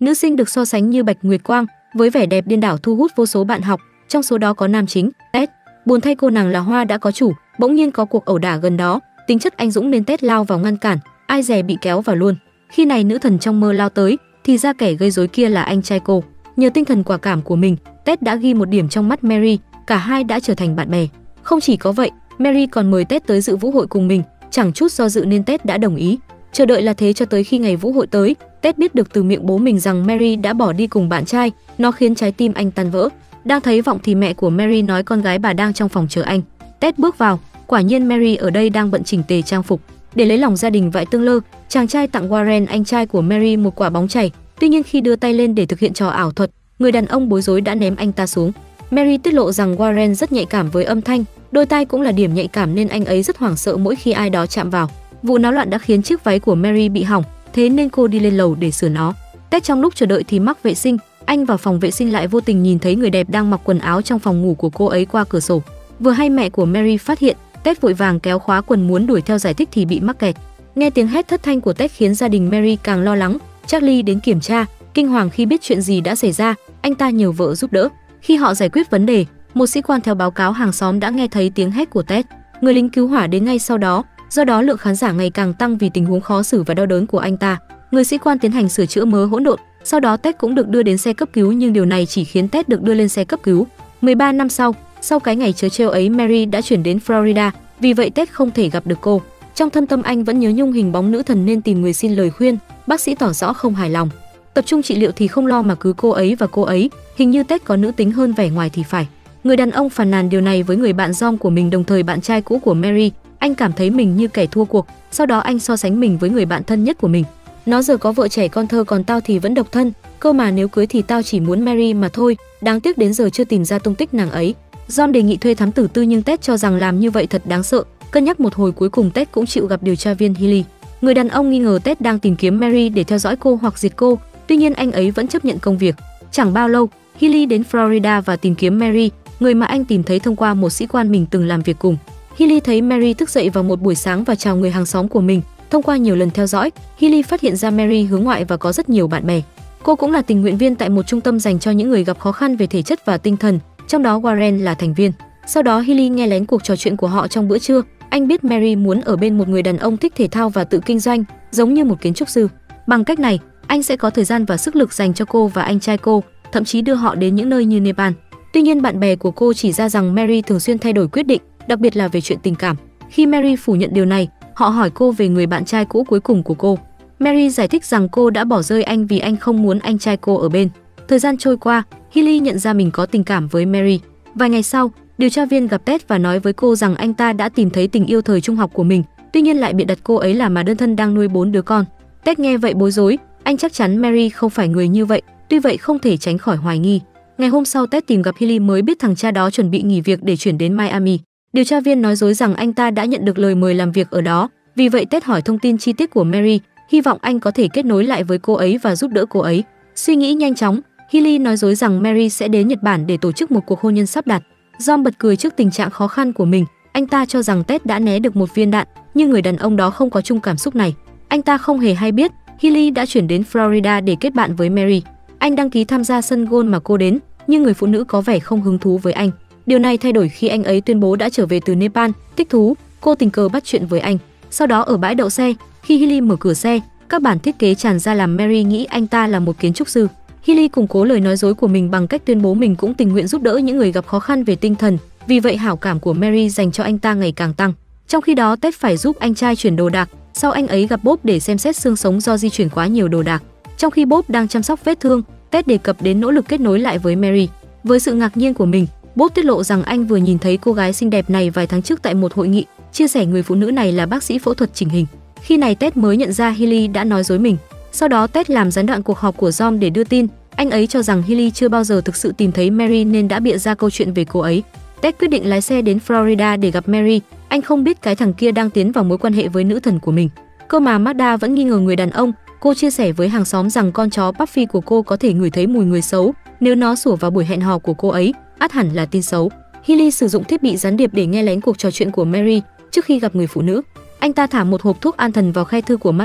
Nữ sinh được so sánh như Bạch Nguyệt Quang, với vẻ đẹp điên đảo thu hút vô số bạn học, trong số đó có nam chính Ted. Buồn thay cô nàng là Hoa đã có chủ, bỗng nhiên có cuộc ẩu đả gần đó, tính chất anh dũng nên Ted lao vào ngăn cản, ai dè bị kéo vào luôn. Khi này nữ thần trong mơ lao tới, thì ra kẻ gây rối kia là anh trai cô. Nhờ tinh thần quả cảm của mình, Ted đã ghi một điểm trong mắt Mary, cả hai đã trở thành bạn bè. Không chỉ có vậy, Mary còn mời Ted tới dự vũ hội cùng mình, chẳng chút do dự nên Ted đã đồng ý. Chờ đợi là thế cho tới khi ngày vũ hội tới, Ted biết được từ miệng bố mình rằng Mary đã bỏ đi cùng bạn trai, nó khiến trái tim anh tan vỡ. Đang thấy vọng thì mẹ của Mary nói con gái bà đang trong phòng chờ anh. Ted bước vào, quả nhiên Mary ở đây đang bận chỉnh tề trang phục. Để lấy lòng gia đình vại tương lơ, chàng trai tặng Warren anh trai của Mary một quả bóng chày. Tuy nhiên khi đưa tay lên để thực hiện trò ảo thuật, người đàn ông bối rối đã ném anh ta xuống. Mary tiết lộ rằng Warren rất nhạy cảm với âm thanh, đôi tai cũng là điểm nhạy cảm nên anh ấy rất hoảng sợ mỗi khi ai đó chạm vào. Vụ náo loạn đã khiến chiếc váy của Mary bị hỏng, thế nên cô đi lên lầu để sửa nó. Ted trong lúc chờ đợi thì mắc vệ sinh, anh vào phòng vệ sinh lại vô tình nhìn thấy người đẹp đang mặc quần áo trong phòng ngủ của cô ấy qua cửa sổ. Vừa hay mẹ của Mary phát hiện, Ted vội vàng kéo khóa quần muốn đuổi theo giải thích thì bị mắc kẹt. Nghe tiếng hét thất thanh của Ted khiến gia đình Mary càng lo lắng. Charlie đến kiểm tra, kinh hoàng khi biết chuyện gì đã xảy ra, anh ta nhờ vợ giúp đỡ. Khi họ giải quyết vấn đề, một sĩ quan theo báo cáo hàng xóm đã nghe thấy tiếng hét của Ted. Người lính cứu hỏa đến ngay sau đó, do đó lượng khán giả ngày càng tăng vì tình huống khó xử và đau đớn của anh ta. Người sĩ quan tiến hành sửa chữa mớ hỗn độn, sau đó Ted cũng được đưa đến xe cấp cứu nhưng điều này chỉ khiến Ted được đưa lên xe cấp cứu. 13 năm sau cái ngày trớ trêu ấy, Mary đã chuyển đến Florida, vì vậy Ted không thể gặp được cô. Trong thâm tâm anh vẫn nhớ nhung hình bóng nữ thần nên tìm người xin lời khuyên, bác sĩ tỏ rõ không hài lòng. Tập trung trị liệu thì không lo mà cứ cô ấy và cô ấy, hình như Ted có nữ tính hơn vẻ ngoài thì phải. Người đàn ông phàn nàn điều này với người bạn John của mình, đồng thời bạn trai cũ của Mary. Anh cảm thấy mình như kẻ thua cuộc, sau đó anh so sánh mình với người bạn thân nhất của mình. Nó giờ có vợ trẻ con thơ còn tao thì vẫn độc thân, cơ mà nếu cưới thì tao chỉ muốn Mary mà thôi, đáng tiếc đến giờ chưa tìm ra tung tích nàng ấy. John đề nghị thuê thám tử tư nhưng Ted cho rằng làm như vậy thật đáng sợ. Cân nhắc một hồi cuối cùng Ted cũng chịu gặp điều tra viên Healy. Người đàn ông nghi ngờ Ted đang tìm kiếm Mary để theo dõi cô hoặc diệt cô, tuy nhiên anh ấy vẫn chấp nhận công việc. Chẳng bao lâu, Healy đến Florida và tìm kiếm Mary, người mà anh tìm thấy thông qua một sĩ quan mình từng làm việc cùng. Healy thấy Mary thức dậy vào một buổi sáng và chào người hàng xóm của mình. Thông qua nhiều lần theo dõi, Healy phát hiện ra Mary hướng ngoại và có rất nhiều bạn bè. Cô cũng là tình nguyện viên tại một trung tâm dành cho những người gặp khó khăn về thể chất và tinh thần, trong đó Warren là thành viên. Sau đó Healy nghe lén cuộc trò chuyện của họ trong bữa trưa. Anh biết Mary muốn ở bên một người đàn ông thích thể thao và tự kinh doanh, giống như một kiến trúc sư. Bằng cách này, anh sẽ có thời gian và sức lực dành cho cô và anh trai cô, thậm chí đưa họ đến những nơi như Nepal. Tuy nhiên bạn bè của cô chỉ ra rằng Mary thường xuyên thay đổi quyết định, đặc biệt là về chuyện tình cảm. Khi Mary phủ nhận điều này, họ hỏi cô về người bạn trai cũ cuối cùng của cô. Mary giải thích rằng cô đã bỏ rơi anh vì anh không muốn anh trai cô ở bên. Thời gian trôi qua, Healy nhận ra mình có tình cảm với Mary. Vài ngày sau, điều tra viên gặp Ted và nói với cô rằng anh ta đã tìm thấy tình yêu thời trung học của mình, tuy nhiên lại bịa đặt cô ấy là mà đơn thân đang nuôi 4 đứa con. Ted nghe vậy bối rối, anh chắc chắn Mary không phải người như vậy, tuy vậy không thể tránh khỏi hoài nghi. Ngày hôm sau Ted tìm gặp Healy mới biết thằng cha đó chuẩn bị nghỉ việc để chuyển đến Miami. Điều tra viên nói dối rằng anh ta đã nhận được lời mời làm việc ở đó, vì vậy Ted hỏi thông tin chi tiết của Mary, hy vọng anh có thể kết nối lại với cô ấy và giúp đỡ cô ấy. Suy nghĩ nhanh chóng, Healy nói dối rằng Mary sẽ đến Nhật Bản để tổ chức một cuộc hôn nhân sắp đặt. John bật cười trước tình trạng khó khăn của mình, anh ta cho rằng Ted đã né được một viên đạn, nhưng người đàn ông đó không có chung cảm xúc này. Anh ta không hề hay biết Healy đã chuyển đến Florida để kết bạn với Mary. Anh đăng ký tham gia sân golf mà cô đến, nhưng người phụ nữ có vẻ không hứng thú với anh. Điều này thay đổi khi anh ấy tuyên bố đã trở về từ Nepal, thích thú, cô tình cờ bắt chuyện với anh. Sau đó ở bãi đậu xe, khi Healy mở cửa xe, các bản thiết kế tràn ra làm Mary nghĩ anh ta là một kiến trúc sư. Healy củng cố lời nói dối của mình bằng cách tuyên bố mình cũng tình nguyện giúp đỡ những người gặp khó khăn về tinh thần, vì vậy hảo cảm của Mary dành cho anh ta ngày càng tăng. Trong khi đó Ted phải giúp anh trai chuyển đồ đạc, sau anh ấy gặp Bob để xem xét xương sống do di chuyển quá nhiều đồ đạc. Trong khi Bob đang chăm sóc vết thương, Ted đề cập đến nỗ lực kết nối lại với Mary. Với sự ngạc nhiên của mình, Bob tiết lộ rằng anh vừa nhìn thấy cô gái xinh đẹp này vài tháng trước tại một hội nghị, chia sẻ người phụ nữ này là bác sĩ phẫu thuật chỉnh hình. Khi này Ted mới nhận ra Healy đã nói dối mình. Sau đó Ted làm gián đoạn cuộc họp của John để đưa tin. Anh ấy cho rằng Healy chưa bao giờ thực sự tìm thấy Mary nên đã bịa ra câu chuyện về cô ấy. Ted quyết định lái xe đến Florida để gặp Mary. Anh không biết cái thằng kia đang tiến vào mối quan hệ với nữ thần của mình. Cơ mà Magda vẫn nghi ngờ người đàn ông. Cô chia sẻ với hàng xóm rằng con chó Puffy của cô có thể ngửi thấy mùi người xấu. Nếu nó sủa vào buổi hẹn hò của cô ấy, ắt hẳn là tin xấu. Healy sử dụng thiết bị gián điệp để nghe lén cuộc trò chuyện của Mary trước khi gặp người phụ nữ. Anh ta thả một hộp thuốc an thần vào khe thư của Magda,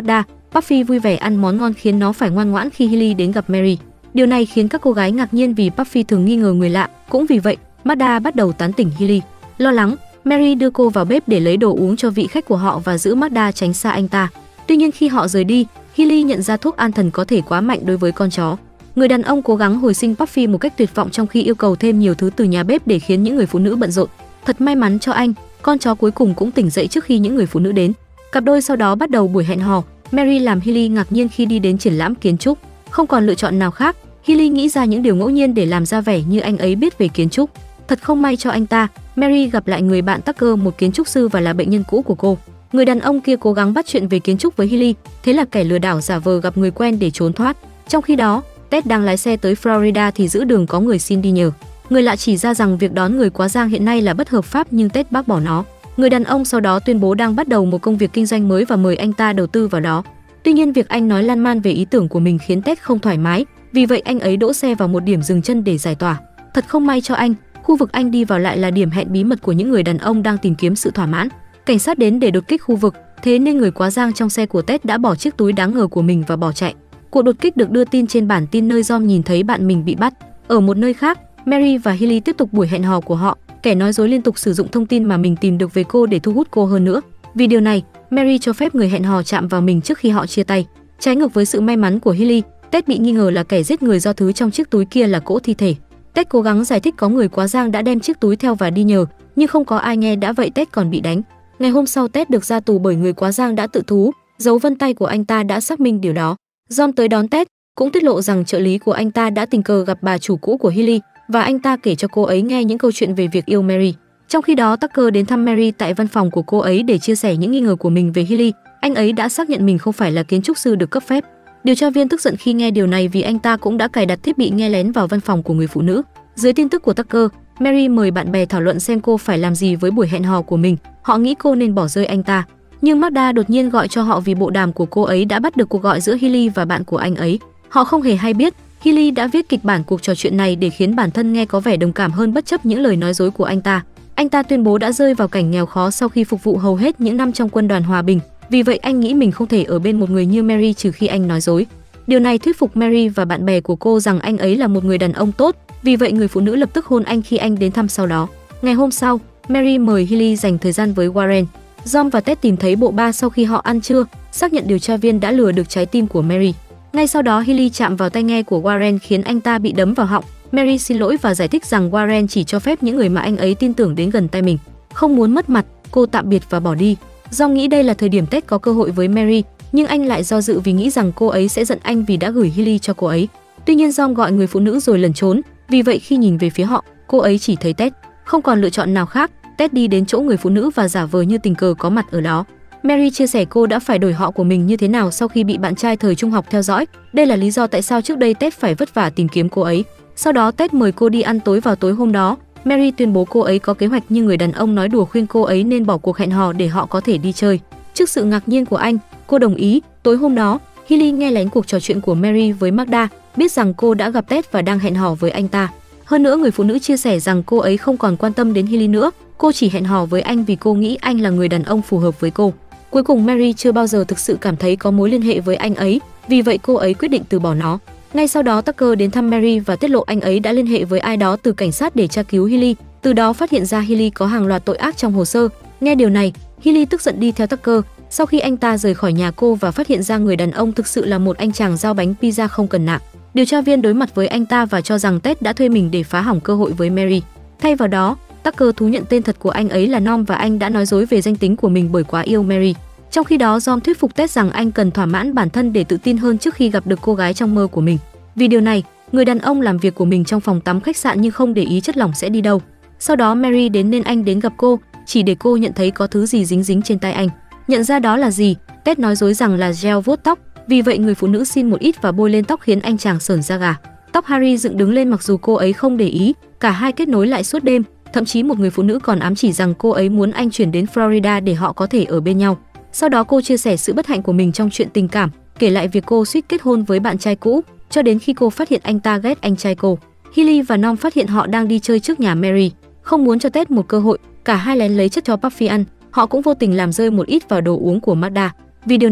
Buffy vui vẻ ăn món ngon khiến nó phải ngoan ngoãn khi Hailey đến gặp Mary. Điều này khiến các cô gái ngạc nhiên vì Buffy thường nghi ngờ người lạ, cũng vì vậy, Magda bắt đầu tán tỉnh Hailey. Lo lắng, Mary đưa cô vào bếp để lấy đồ uống cho vị khách của họ và giữ Magda tránh xa anh ta. Tuy nhiên khi họ rời đi, Hailey nhận ra thuốc an thần có thể quá mạnh đối với con chó. Người đàn ông cố gắng hồi sinh Buffy một cách tuyệt vọng trong khi yêu cầu thêm nhiều thứ từ nhà bếp để khiến những người phụ nữ bận rộn. Thật may mắn cho anh, con chó cuối cùng cũng tỉnh dậy trước khi những người phụ nữ đến. Cặp đôi sau đó bắt đầu buổi hẹn hò. Mary làm Hailey ngạc nhiên khi đi đến triển lãm kiến trúc. Không còn lựa chọn nào khác, Hailey nghĩ ra những điều ngẫu nhiên để làm ra vẻ như anh ấy biết về kiến trúc. Thật không may cho anh ta, Mary gặp lại người bạn Tucker, một kiến trúc sư và là bệnh nhân cũ của cô. Người đàn ông kia cố gắng bắt chuyện về kiến trúc với Hailey, thế là kẻ lừa đảo giả vờ gặp người quen để trốn thoát. Trong khi đó, Ted đang lái xe tới Florida thì giữa đường có người xin đi nhờ. Người lạ chỉ ra rằng việc đón người quá giang hiện nay là bất hợp pháp nhưng Ted bác bỏ nó. Người đàn ông sau đó tuyên bố đang bắt đầu một công việc kinh doanh mới và mời anh ta đầu tư vào đó. Tuy nhiên việc anh nói lan man về ý tưởng của mình khiến Ted không thoải mái, vì vậy anh ấy đỗ xe vào một điểm dừng chân để giải tỏa. Thật không may cho anh, khu vực anh đi vào lại là điểm hẹn bí mật của những người đàn ông đang tìm kiếm sự thỏa mãn. Cảnh sát đến để đột kích khu vực, thế nên người quá giang trong xe của Ted đã bỏ chiếc túi đáng ngờ của mình và bỏ chạy. Cuộc đột kích được đưa tin trên bản tin nơi John nhìn thấy bạn mình bị bắt. Ở một nơi khác, Mary và Hailey tiếp tục buổi hẹn hò của họ. Kẻ nói dối liên tục sử dụng thông tin mà mình tìm được về cô để thu hút cô hơn nữa. Vì điều này, Mary cho phép người hẹn hò chạm vào mình trước khi họ chia tay. Trái ngược với sự may mắn của Hailey, Ted bị nghi ngờ là kẻ giết người do thứ trong chiếc túi kia là cỗ thi thể. Ted cố gắng giải thích có người quá giang đã đem chiếc túi theo và đi nhờ, nhưng không có ai nghe, đã vậy Ted còn bị đánh. Ngày hôm sau Ted được ra tù bởi người quá giang đã tự thú, dấu vân tay của anh ta đã xác minh điều đó. John tới đón Ted, cũng tiết lộ rằng trợ lý của anh ta đã tình cờ gặp bà chủ cũ của Hailey và anh ta kể cho cô ấy nghe những câu chuyện về việc yêu Mary. Trong khi đó, Tucker đến thăm Mary tại văn phòng của cô ấy để chia sẻ những nghi ngờ của mình về Hailey. Anh ấy đã xác nhận mình không phải là kiến trúc sư được cấp phép. Điều tra viên tức giận khi nghe điều này vì anh ta cũng đã cài đặt thiết bị nghe lén vào văn phòng của người phụ nữ. Dưới tin tức của Tucker, Mary mời bạn bè thảo luận xem cô phải làm gì với buổi hẹn hò của mình. Họ nghĩ cô nên bỏ rơi anh ta. Nhưng Magda đột nhiên gọi cho họ vì bộ đàm của cô ấy đã bắt được cuộc gọi giữa Hailey và bạn của anh ấy. Họ không hề hay biết, Hailey đã viết kịch bản cuộc trò chuyện này để khiến bản thân nghe có vẻ đồng cảm hơn bất chấp những lời nói dối của anh ta. Anh ta tuyên bố đã rơi vào cảnh nghèo khó sau khi phục vụ hầu hết những năm trong quân đoàn hòa bình. Vì vậy anh nghĩ mình không thể ở bên một người như Mary trừ khi anh nói dối. Điều này thuyết phục Mary và bạn bè của cô rằng anh ấy là một người đàn ông tốt. Vì vậy người phụ nữ lập tức hôn anh khi anh đến thăm sau đó. Ngày hôm sau, Mary mời Hailey dành thời gian với Warren. John và Ted tìm thấy bộ ba sau khi họ ăn trưa, xác nhận điều tra viên đã lừa được trái tim của Mary. Ngay sau đó Hailey chạm vào tai nghe của Warren khiến anh ta bị đấm vào họng. Mary xin lỗi và giải thích rằng Warren chỉ cho phép những người mà anh ấy tin tưởng đến gần tai mình. Không muốn mất mặt, cô tạm biệt và bỏ đi. John nghĩ đây là thời điểm Ted có cơ hội với Mary, nhưng anh lại do dự vì nghĩ rằng cô ấy sẽ giận anh vì đã gửi Hailey cho cô ấy. Tuy nhiên John gọi người phụ nữ rồi lẩn trốn, vì vậy khi nhìn về phía họ, cô ấy chỉ thấy Ted. Không còn lựa chọn nào khác, Ted đi đến chỗ người phụ nữ và giả vờ như tình cờ có mặt ở đó. Mary chia sẻ cô đã phải đổi họ của mình như thế nào sau khi bị bạn trai thời trung học theo dõi. Đây là lý do tại sao trước đây Ted phải vất vả tìm kiếm cô ấy. Sau đó Ted mời cô đi ăn tối vào tối hôm đó. Mary tuyên bố cô ấy có kế hoạch nhưng người đàn ông nói đùa khuyên cô ấy nên bỏ cuộc hẹn hò để họ có thể đi chơi. Trước sự ngạc nhiên của anh, cô đồng ý. Tối hôm đó, Hailey nghe lén cuộc trò chuyện của Mary với Magda, biết rằng cô đã gặp Ted và đang hẹn hò với anh ta. Hơn nữa người phụ nữ chia sẻ rằng cô ấy không còn quan tâm đến Hailey nữa, cô chỉ hẹn hò với anh vì cô nghĩ anh là người đàn ông phù hợp với cô. Cuối cùng Mary chưa bao giờ thực sự cảm thấy có mối liên hệ với anh ấy, vì vậy cô ấy quyết định từ bỏ nó. Ngay sau đó Tucker đến thăm Mary và tiết lộ anh ấy đã liên hệ với ai đó từ cảnh sát để tra cứu Hailey, từ đó phát hiện ra Hailey có hàng loạt tội ác trong hồ sơ. Nghe điều này, Hailey tức giận đi theo Tucker. Sau khi anh ta rời khỏi nhà cô và phát hiện ra người đàn ông thực sự là một anh chàng giao bánh pizza không cần nạc, điều tra viên đối mặt với anh ta và cho rằng Ted đã thuê mình để phá hỏng cơ hội với Mary. Thay vào đó, Tucker thú nhận tên thật của anh ấy là Norm và anh đã nói dối về danh tính của mình bởi quá yêu Mary. Trong khi đó, John thuyết phục Ted rằng anh cần thỏa mãn bản thân để tự tin hơn trước khi gặp được cô gái trong mơ của mình. Vì điều này, người đàn ông làm việc của mình trong phòng tắm khách sạn nhưng không để ý chất lỏng sẽ đi đâu. Sau đó Mary đến nên anh đến gặp cô, chỉ để cô nhận thấy có thứ gì dính dính trên tay anh. Nhận ra đó là gì, Ted nói dối rằng là gel vuốt tóc. Vì vậy người phụ nữ xin một ít và bôi lên tóc khiến anh chàng sởn da gà. Tóc Harry dựng đứng lên mặc dù cô ấy không để ý. Cả hai kết nối lại suốt đêm. Thậm chí một người phụ nữ còn ám chỉ rằng cô ấy muốn anh chuyển đến Florida để họ có thể ở bên nhau. Sau đó cô chia sẻ sự bất hạnh của mình trong chuyện tình cảm, kể lại việc cô suýt kết hôn với bạn trai cũ, cho đến khi cô phát hiện anh ta ghét anh trai cô. Hailey và Norm phát hiện họ đang đi chơi trước nhà Mary. Không muốn cho Ted một cơ hội, cả hai lén lấy chất cho Buffy ăn. Họ cũng vô tình làm rơi một ít vào đồ uống của Magda. Vì điều này,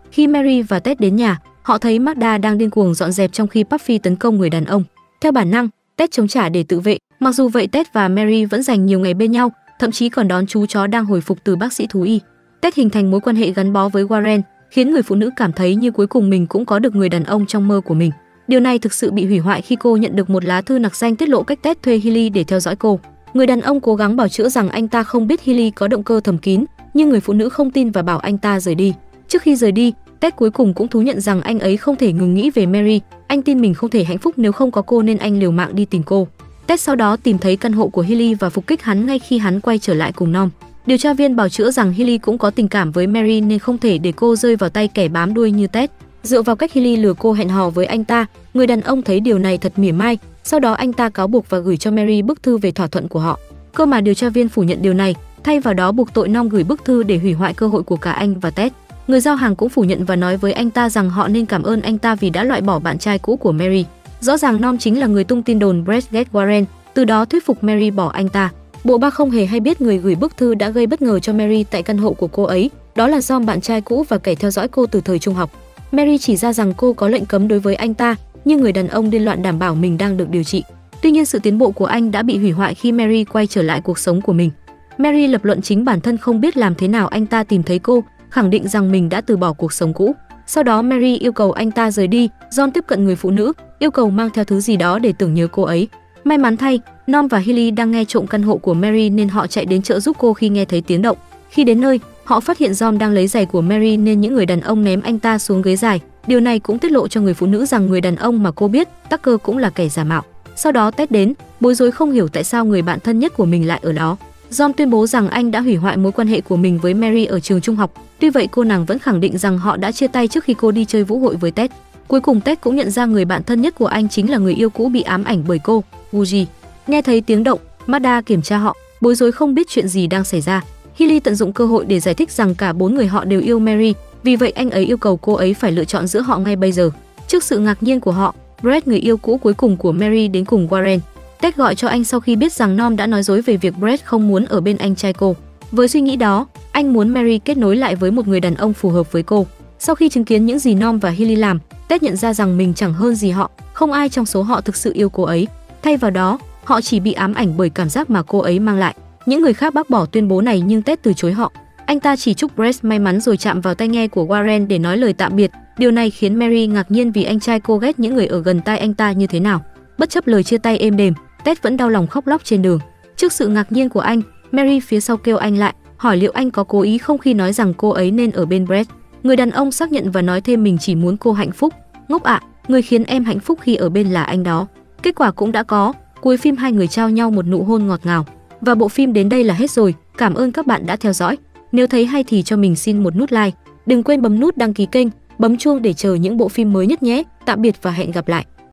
Khi Mary và Ted đến nhà, họ thấy Magda đang điên cuồng dọn dẹp trong khi Puffy tấn công người đàn ông. Theo bản năng, Ted chống trả để tự vệ. Mặc dù vậy, Ted và Mary vẫn dành nhiều ngày bên nhau, thậm chí còn đón chú chó đang hồi phục từ bác sĩ thú y. Ted hình thành mối quan hệ gắn bó với Warren, khiến người phụ nữ cảm thấy như cuối cùng mình cũng có được người đàn ông trong mơ của mình. Điều này thực sự bị hủy hoại khi cô nhận được một lá thư nặc danh tiết lộ cách Ted thuê Hilly để theo dõi cô. Người đàn ông cố gắng bảo chữa rằng anh ta không biết Hilly có động cơ thầm kín, nhưng người phụ nữ không tin và bảo anh ta rời đi. Trước khi rời đi, Ted cuối cùng cũng thú nhận rằng anh ấy không thể ngừng nghĩ về Mary. Anh tin mình không thể hạnh phúc nếu không có cô nên anh liều mạng đi tìm cô. Ted sau đó tìm thấy căn hộ của Hilly và phục kích hắn ngay khi hắn quay trở lại cùng Norm. Điều tra viên bào chữa rằng Hilly cũng có tình cảm với Mary nên không thể để cô rơi vào tay kẻ bám đuôi như Ted. Dựa vào cách Hilly lừa cô hẹn hò với anh ta, người đàn ông thấy điều này thật mỉa mai. Sau đó anh ta cáo buộc và gửi cho Mary bức thư về thỏa thuận của họ. Cơ mà điều tra viên phủ nhận điều này, thay vào đó buộc tội Norm gửi bức thư để hủy hoại cơ hội của cả anh và Ted. Người giao hàng cũng phủ nhận và nói với anh ta rằng họ nên cảm ơn anh ta vì đã loại bỏ bạn trai cũ của Mary. Rõ ràng Norm chính là người tung tin đồn Brett ghét Warren, từ đó thuyết phục Mary bỏ anh ta. Bộ ba không hề hay biết người gửi bức thư đã gây bất ngờ cho Mary tại căn hộ của cô ấy, đó là John, bạn trai cũ và kẻ theo dõi cô từ thời trung học. Mary chỉ ra rằng cô có lệnh cấm đối với anh ta, nhưng người đàn ông điên loạn đảm bảo mình đang được điều trị. Tuy nhiên sự tiến bộ của anh đã bị hủy hoại khi Mary quay trở lại cuộc sống của mình. Mary lập luận chính bản thân không biết làm thế nào anh ta tìm thấy cô, khẳng định rằng mình đã từ bỏ cuộc sống cũ. Sau đó Mary yêu cầu anh ta rời đi. John tiếp cận người phụ nữ, yêu cầu mang theo thứ gì đó để tưởng nhớ cô ấy. May mắn thay, Norm và Hilly đang nghe trộm căn hộ của Mary nên họ chạy đến trợ giúp cô khi nghe thấy tiếng động. Khi đến nơi, họ phát hiện John đang lấy giày của Mary nên những người đàn ông ném anh ta xuống ghế dài. Điều này cũng tiết lộ cho người phụ nữ rằng người đàn ông mà cô biết, Tucker, cũng là kẻ giả mạo. Sau đó Ted đến, bối rối không hiểu tại sao người bạn thân nhất của mình lại ở đó. John tuyên bố rằng anh đã hủy hoại mối quan hệ của mình với Mary ở trường trung học. Tuy vậy cô nàng vẫn khẳng định rằng họ đã chia tay trước khi cô đi chơi vũ hội với Ted. Cuối cùng Ted cũng nhận ra người bạn thân nhất của anh chính là người yêu cũ bị ám ảnh bởi cô, Wooji. Nghe thấy tiếng động, Magda kiểm tra họ, bối rối không biết chuyện gì đang xảy ra. Hilly tận dụng cơ hội để giải thích rằng cả bốn người họ đều yêu Mary, vì vậy anh ấy yêu cầu cô ấy phải lựa chọn giữa họ ngay bây giờ. Trước sự ngạc nhiên của họ, Brett, người yêu cũ cuối cùng của Mary, đến cùng Warren. Ted gọi cho anh sau khi biết rằng Norm đã nói dối về việc Brett không muốn ở bên anh trai cô. Với suy nghĩ đó, anh muốn Mary kết nối lại với một người đàn ông phù hợp với cô. Sau khi chứng kiến những gì Norm và Hilly làm, Ted nhận ra rằng mình chẳng hơn gì họ, không ai trong số họ thực sự yêu cô ấy. Thay vào đó, họ chỉ bị ám ảnh bởi cảm giác mà cô ấy mang lại. Những người khác bác bỏ tuyên bố này nhưng Ted từ chối họ. Anh ta chỉ chúc Brett may mắn rồi chạm vào tai nghe của Warren để nói lời tạm biệt. Điều này khiến Mary ngạc nhiên vì anh trai cô ghét những người ở gần tai anh ta như thế nào. Bất chấp lời chia tay êm đềm, Ted vẫn đau lòng khóc lóc trên đường. Trước sự ngạc nhiên của anh, Mary phía sau kêu anh lại, hỏi liệu anh có cố ý không khi nói rằng cô ấy nên ở bên Brett. Người đàn ông xác nhận và nói thêm mình chỉ muốn cô hạnh phúc. Ngốc ạ, người khiến em hạnh phúc khi ở bên là anh đó. Kết quả cũng đã có, cuối phim hai người trao nhau một nụ hôn ngọt ngào. Và bộ phim đến đây là hết rồi. Cảm ơn các bạn đã theo dõi. Nếu thấy hay thì cho mình xin một nút like. Đừng quên bấm nút đăng ký kênh, bấm chuông để chờ những bộ phim mới nhất nhé. Tạm biệt và hẹn gặp lại.